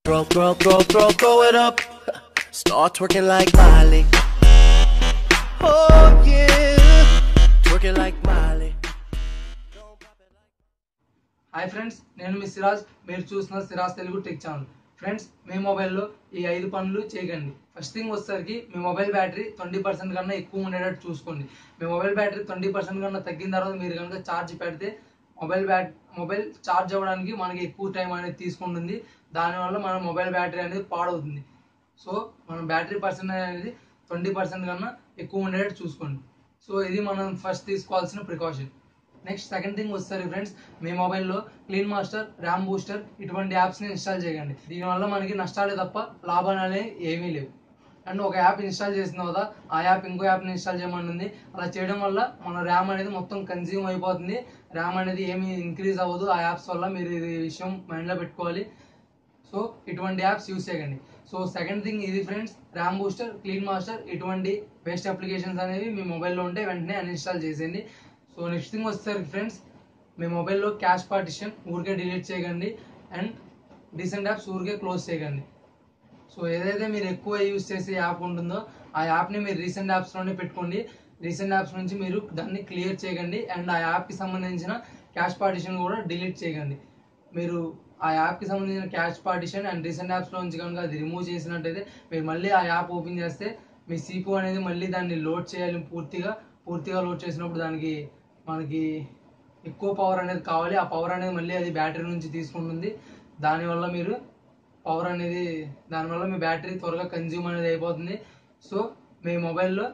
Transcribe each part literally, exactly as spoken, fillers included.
Throw, throw, throw, throw, throw it up. Start twerking like Miley. Oh yeah, twerking like Miley. Hi friends, నేను మీ సిరాజ్. మీరు చూస్తున్న Siraj Telugu tech channel. Friends, మీ మొబైల్లో ఈ ఐదు పనులు చేయకండి. ఫస్ట్ థింగ్ వచ్చేసరికి మీ మొబైల్ బ్యాటరీ ట్వంటీ పర్సెంట్ కన్నా ఎక్కువ ఉండేటట్టు చూసుకోండి. మీ మొబైల్ బ్యాటరీ ట్వంటీ పర్సెంట్ కన్నా తగ్గిన తర్వాత మీరు కనుక ఛార్జ్ పెడితే మొబైల్ బ్యాట్ మొబైల్ ఛార్జ్ అవ్వడానికి మనకి ఎక్కువ టైం అనేది తీసుకుంటుంది. దానివల్ల మన మొబైల్ బ్యాటరీ అనేది పాడవుతుంది. సో మన బ్యాటరీ పర్సెంటేజ్ అనేది ట్వంటీ పర్సెంట్ కన్నా ఎక్కువ ఉండేటట్టు చూసుకోండి. సో ఇది మనం ఫస్ట్ తీసుకోవాల్సిన ప్రికాషన్. నెక్స్ట్ సెకండ్ థింగ్ వస్తారు ఫ్రెండ్స్, మీ మొబైల్లో క్లీన్ మాస్టర్, ర్యామ్ బూస్టర్ ఇటువంటి యాప్స్ని ఇన్స్టాల్ చేయకండి. దీనివల్ల మనకి నష్టాలే తప్ప లాభాలు అనేవి ఏమీ లేవు. అండ్ ఒక యాప్ ఇన్స్టాల్ చేసిన తర్వాత ఆ యాప్ ఇంకో యాప్ని ఇన్స్టాల్ చేయమని అలా చేయడం వల్ల మన ర్యామ్ అనేది మొత్తం కన్జ్యూమ్ అయిపోతుంది. ర్యామ్ అనేది ఏమీ ఇంక్రీజ్ అవ్వదు ఆ యాప్స్ వల్ల. మీరు ఇది విషయం మైండ్లో పెట్టుకోవాలి. సో ఇటువంటి యాప్స్ యూస్ చేయకండి. సో సెకండ్ థింగ్ ఇది friends, RAM booster, clean master ఇటువంటి బెస్ట్ అప్లికేషన్స్ అనేవి మీ మొబైల్లో ఉంటే వెంటనే అన్ఇన్స్టాల్ చేసేయండి. సో నెక్స్ట్ థింగ్ వచ్చేసరికి ఫ్రెండ్స్, మీ మొబైల్లో క్యాష్ పార్టిషన్ ఊరికే డిలీట్ చేయకండి అండ్ రీసెంట్ యాప్స్ ఊరికే క్లోజ్ చేయకండి. సో ఏదైతే మీరు ఎక్కువ యూజ్ చేసే యాప్ ఉంటుందో ఆ యాప్ని మీరు రీసెంట్ యాప్స్లోనే పెట్టుకోండి. రీసెంట్ యాప్స్ నుంచి మీరు దాన్ని క్లియర్ చేయకండి అండ్ ఆ యాప్కి సంబంధించిన క్యాష్ పార్టిషన్ కూడా డిలీట్ చేయకండి. మీరు ఆ యాప్కి సంబంధించిన క్యాష్ పార్టిషన్ అండ్ రీసెంట్ యాప్స్లో నుంచి కనుక అది రిమూవ్ చేసినట్టయితే మీరు మళ్ళీ ఆ యాప్ ఓపెన్ చేస్తే మీ సీపీ అనేది మళ్ళీ దాన్ని లోడ్ చేయాలి. పూర్తిగా పూర్తిగా లోడ్ చేసినప్పుడు దానికి మనకి ఎక్కువ పవర్ అనేది కావాలి. ఆ పవర్ అనేది మళ్ళీ అది బ్యాటరీ నుంచి తీసుకుంటుంది. దానివల్ల మీరు పవర్ అనేది దానివల్ల మీ బ్యాటరీ త్వరగా కన్జ్యూమ్ అనేది అయిపోతుంది. సో మీ మొబైల్లో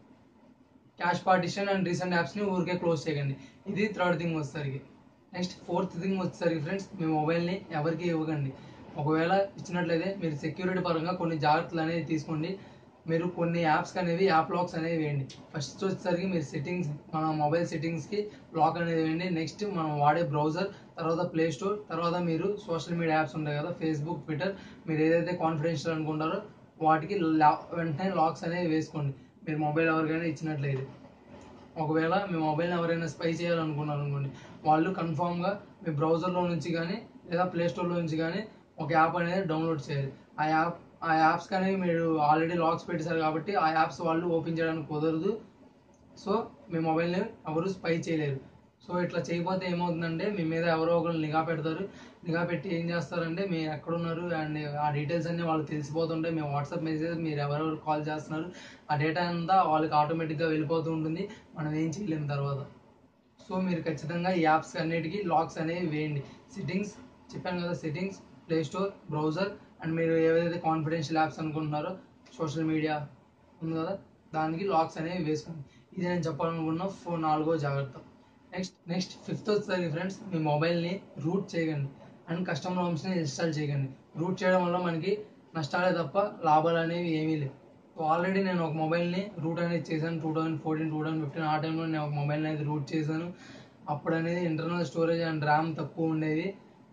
క్యాష్ పార్టిషన్ అండ్ రీసెంట్ యాప్స్ని ఊరికే క్లోజ్ చేయకండి. ఇది థర్డ్ థింగ్ వచ్చేసరికి. నెక్స్ట్ ఫోర్త్ థింగ్ వచ్చేసరికి ఫ్రెండ్స్, మీ మొబైల్ని ఎవరికి ఇవ్వకండి. ఒకవేళ ఇచ్చినట్లయితే మీరు సెక్యూరిటీ పరంగా కొన్ని జాగ్రత్తలు అనేవి తీసుకోండి. మీరు కొన్ని యాప్స్కి అనేవి యాప్ లాక్స్ అనేవి వేయండి. ఫస్ట్ వచ్చేసరికి మీరు సెట్టింగ్స్, మన మొబైల్ సెట్టింగ్స్కి లాక్ అనేది వేయండి. నెక్స్ట్ మనం వాడే బ్రౌజర్, తర్వాత ప్లే స్టోర్, తర్వాత మీరు సోషల్ మీడియా యాప్స్ ఉంటాయి కదా, ఫేస్బుక్, ట్విట్టర్, మీరు ఏదైతే కాన్ఫిడెన్షియల్ అనుకుంటారో వాటికి వెంటనే లాక్స్ అనేవి వేసుకోండి మీరు మొబైల్ ఎవరికైనా ఇచ్చినట్లయితే. ఒకవేళ మీ మొబైల్ని ఎవరైనా స్పై చేయాలనుకున్నారు అనుకోండి, వాళ్ళు కన్ఫామ్గా మీ బ్రౌజర్లో నుంచి కానీ లేదా ప్లే స్టోర్లో నుంచి కానీ ఒక యాప్ అనేది డౌన్లోడ్ చేయాలి. ఆ యాప్ ఆ యాప్స్ కానీ మీరు ఆల్రెడీ లాక్స్ పెట్టేశారు కాబట్టి ఆ యాప్స్ వాళ్ళు ఓపెన్ చేయడానికి కుదరదు. సో మీ మొబైల్ని ఎవరు స్పై చేయలేరు. సో ఇట్లా చేయకపోతే ఏమవుతుందంటే మీ మీద ఎవరో ఒకరు నిఘా పెడతారు. నిఘా పెట్టి ఏం చేస్తారంటే మీరు ఎక్కడున్నారు అండ్ ఆ డీటెయిల్స్ అన్నీ వాళ్ళకి తెలిసిపోతుంటాయి. మీ వాట్సాప్ మెసేజ్, మీరు ఎవరెవరు కాల్ చేస్తున్నారు, ఆ డేటా అంతా వాళ్ళకి ఆటోమేటిక్గా వెళ్ళిపోతూ ఉంటుంది. మనం ఏం చేయలేము తర్వాత. సో మీరు ఖచ్చితంగా ఈ యాప్స్ అన్నిటికీ లాక్స్ అనేవి వేయండి. సెట్టింగ్స్ చెప్పాను కదా, settings, play store, browser and మీరు ఏవైతే కాన్ఫిడెన్షియల్ యాప్స్ అనుకుంటున్నారో సోషల్ మీడియా ఉంది కదా, దానికి లాక్స్ అనేవి వేసుకోండి. ఇది నేను చెప్పాలనుకున్న ఫోన్ నాలుగో జాగ్రత్త. నెక్స్ట్ నెక్స్ట్ ఫిఫ్త్ వచ్చేసరికి ఫ్రెండ్స్, మీ మొబైల్ని రూట్ చేయకండి అండ్ కస్టమ్ రామ్స్ని ఇన్స్టాల్ చేయకండి. రూట్ చేయడం వల్ల మనకి నష్టాలే తప్ప లాభాలు అనేవి ఏమీ లేవు. సో ఆల్రెడీ నేను ఒక మొబైల్ని రూట్ అనేది చేశాను. Two thousand fourteen two thousand fifteen ఆ టైంలో నేను ఒక మొబైల్ని అనేది రూట్ చేశాను. అప్పుడు అనేది ఇంటర్నల్ స్టోరేజ్ అండ్ ర్యామ్ తక్కువ ఉండేది.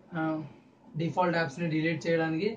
డిఫాల్ట్ యాప్స్ని డిలీట్ చేయడానికి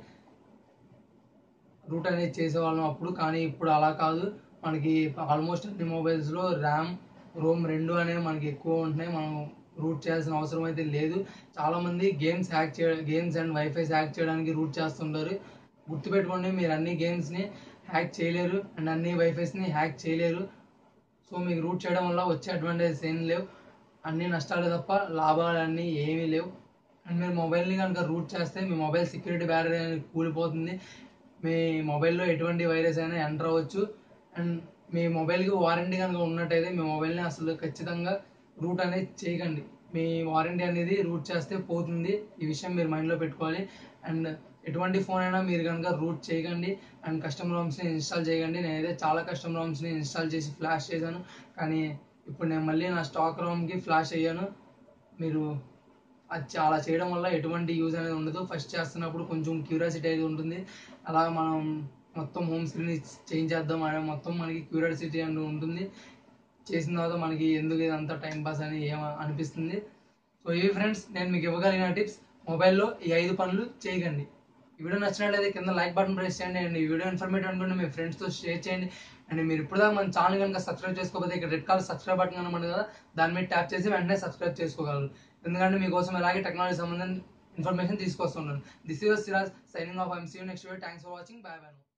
రూట్ అనేది చేసేవాళ్ళం అప్పుడు. కానీ ఇప్పుడు అలా కాదు. మనకి ఆల్మోస్ట్ అన్ని మొబైల్స్లో ర్యామ్, రోమ్ రెండు అనేవి మనకి ఎక్కువ ఉంటున్నాయి. మనం రూట్ చేయాల్సిన అవసరం అయితే లేదు. చాలామంది గేమ్స్ హ్యాక్ చేయ గేమ్స్ అండ్ వైఫైస్ హ్యాక్ చేయడానికి రూట్ చేస్తుంటారు. గుర్తుపెట్టుకోండి, మీరు అన్ని గేమ్స్ని హ్యాక్ చేయలేరు అండ్ అన్ని వైఫైస్ని హ్యాక్ చేయలేరు. సో మీకు రూట్ చేయడం వల్ల వచ్చే అడ్వాంటేజెస్ ఏం లేవు. అన్ని నష్టాలు తప్ప లాభాలు అన్నీ ఏమీ లేవు. అండ్ మీరు మొబైల్ని కనుక రూట్ చేస్తే మీ మొబైల్ సెక్యూరిటీ బ్యారియర్ అనేది కూలిపోతుంది. మీ మొబైల్లో ఎటువంటి వైరస్ అయినా ఎంటర్ అవ్వచ్చు. అండ్ మీ మొబైల్కి వారంటీ కనుక ఉన్నట్టయితే మీ మొబైల్ని అసలు ఖచ్చితంగా రూట్ అనేది చేయకండి. మీ వారంటీ అనేది రూట్ చేస్తే పోతుంది. ఈ విషయం మీరు మైండ్లో పెట్టుకోవాలి. అండ్ ఎటువంటి ఫోన్ అయినా మీరు కనుక రూట్ చేయకండి అండ్ కస్టమ్ రామ్స్ని ఇన్స్టాల్ చేయకండి. నేనైతే చాలా కస్టమ్ రామ్స్ని ఇన్స్టాల్ చేసి ఫ్లాష్ చేశాను. కానీ ఇప్పుడు నేను మళ్ళీ నా స్టాక్ రామ్కి ఫ్లాష్ అయ్యాను. మీరు అది అలా చేయడం వల్ల ఎటువంటి యూజ్ అనేది ఉండదు. ఫస్ట్ చేస్తున్నప్పుడు కొంచెం క్యూరియాసిటీ అనేది ఉంటుంది. అలా మనం మొత్తం హోమ్ స్క్రీన్ చేంజ్ చేద్దాం అనే మొత్తం మనకి క్యూరియాసిటీ అనేది ఉంటుంది. చేసిన తర్వాత మనకి ఎందుకు ఇదంతా టైం పాస్ అని ఏమ అనిపిస్తుంది. సో ఇవి ఫ్రెండ్స్ నేను మీకు ఇవ్వగలిగిన టిప్స్. మొబైల్లో ఈ ఐదు పనులు చేయకండి. ఈ వీడియో నచ్చినట్లయితే కింద లైక్ బటన్ ప్రెస్ చేయండి అండ్ ఈ వీడియో ఇన్ఫర్మేటివ్ అనుకుంటే మీ ఫ్రెండ్స్తో షేర్ చేయండి. అండ్ మీరు ఇప్పుడు దాకా మన ఛానల్ కనుక సబ్స్క్రైబ్ చేసుకోకపోతే ఇక్కడ రెడ్ కలర్ సబ్స్క్రైబ్ బటన్ కనబడుతుంది కదా, దాని మీద ట్యాప్ చేసి వెంటనే సబ్స్క్రైబ్ చేసుకోగలరు. ఎందుకంటే మీకోసం ఇలాగే టెక్నాలజీ సంబంధించిన ఇన్ఫర్మేషన్ తీసుకొస్తుంటాను. This is Siraj signing off. I'm see you next video. Thanks for watching. Bye by.